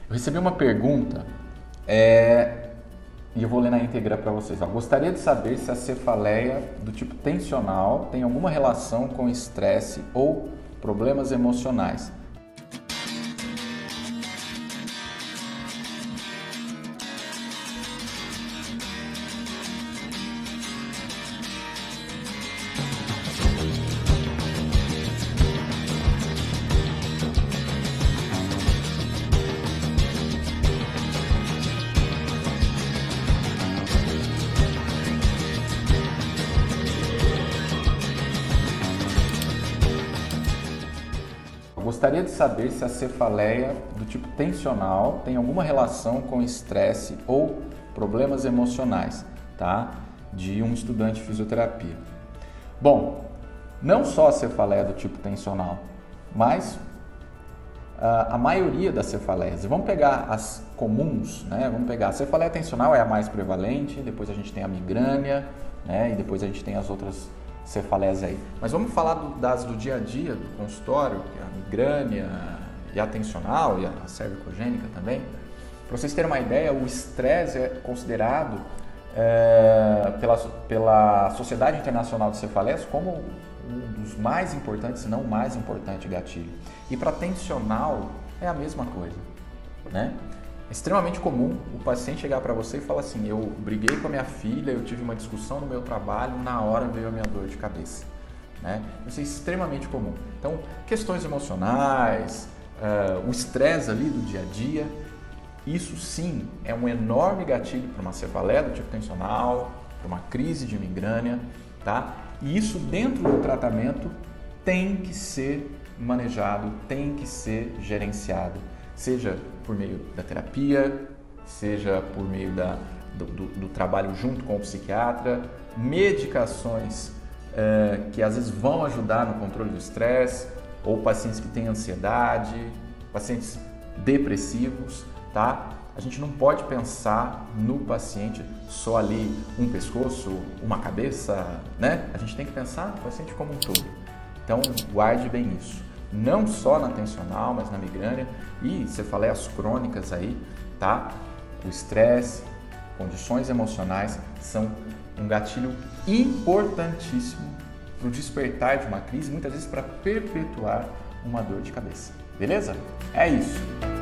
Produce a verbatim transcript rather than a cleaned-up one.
Eu recebi uma pergunta é, e eu vou ler na íntegra para vocês. Ó, gostaria de saber se a cefaleia do tipo tensional tem alguma relação com estresse ou problemas emocionais. Gostaria de saber se a cefaleia do tipo tensional tem alguma relação com estresse ou problemas emocionais, tá? De um estudante de fisioterapia. Bom, não só a cefaleia do tipo tensional, mas a, a maioria das cefaleias. Vamos pegar as comuns, né? Vamos pegar a cefaleia tensional é a mais prevalente, depois a gente tem a migrânia, né? E depois a gente tem as outras cefaleias aí. Mas vamos falar do, das do dia a dia, do consultório, que é a migrânia e a tensional e a cervicogênica também. Para vocês terem uma ideia, o estresse é considerado é, pela, pela Sociedade Internacional de Cefaleias como um dos mais importantes, se não o mais importante gatilho. E para tensional é a mesma coisa, né? É extremamente comum o paciente chegar para você e falar assim: eu briguei com a minha filha, eu tive uma discussão no meu trabalho, na hora veio a minha dor de cabeça. Né? Isso é extremamente comum. Então, questões emocionais, uh, o estresse ali do dia a dia, isso sim é um enorme gatilho para uma cefaleia do tipo tensional, para uma crise de migrânia, tá? E isso dentro do tratamento tem que ser manejado, tem que ser gerenciado. Seja por meio da terapia, seja por meio da, do, do, do trabalho junto com o psiquiatra, medicações é, que às vezes vão ajudar no controle do estresse, ou pacientes que têm ansiedade, pacientes depressivos, tá? A gente não pode pensar no paciente só ali um pescoço, uma cabeça, né? A gente tem que pensar no paciente como um todo. Então, guarde bem isso. Não só na tensional, mas na migrânia e cefaleias crônicas aí, tá? O estresse, condições emocionais são um gatilho importantíssimo para o despertar de uma crise, muitas vezes para perpetuar uma dor de cabeça. Beleza? É isso.